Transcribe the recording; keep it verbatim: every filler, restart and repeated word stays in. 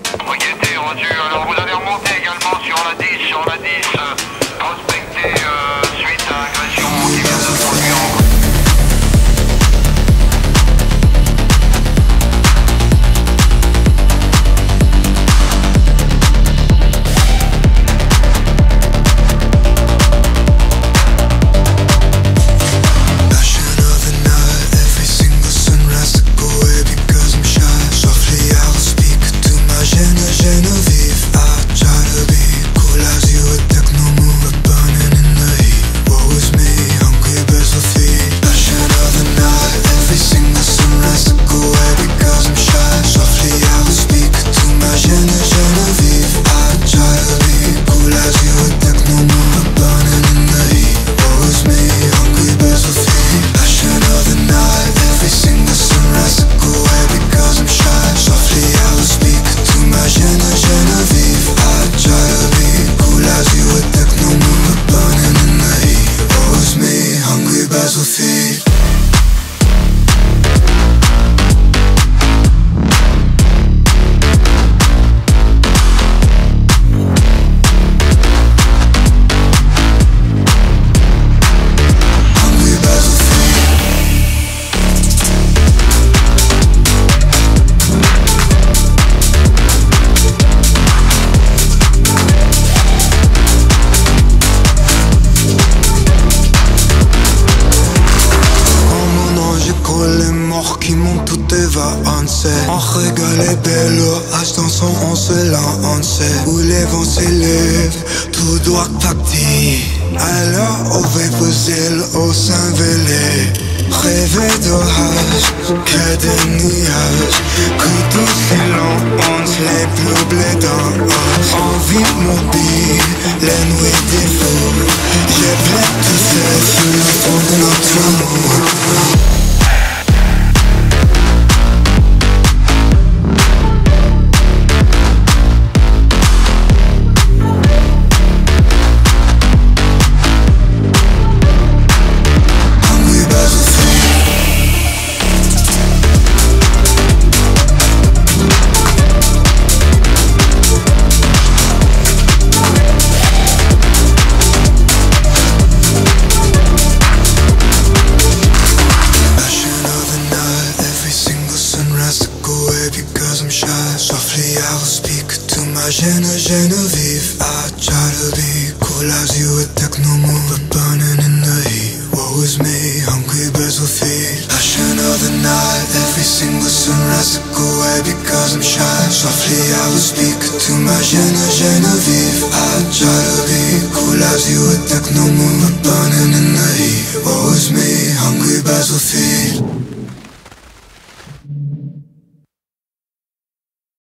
Ok, t'es reçu. Alors vous allez remonter également sur la dix, sur la dix, euh, prospecter euh, suite à agression qui vient de se produire en on regarde les belles haches dans son on se lance. Où les vents s'élèvent, tout droit parti. Alors on va poser au Saint-Vélé. Rêver d'orage, que des nuages. Que tout silence, on les plus blédants. En vie mobile, les nuits des fous. J'ai plein tout fait sous le fond de notre amour. Softly I will speak to my Gene- Genevieve. I try to be cool as you would take no move, but burning in the heat. Woe is me, hungry birds will feed. Passion of the night, every single sunrise I go away because I'm shy. Softly I will speak to my Gene- Genevieve. I try to be cool as you would take no move, but burning in the heat. Woe is me, hungry birds will feed.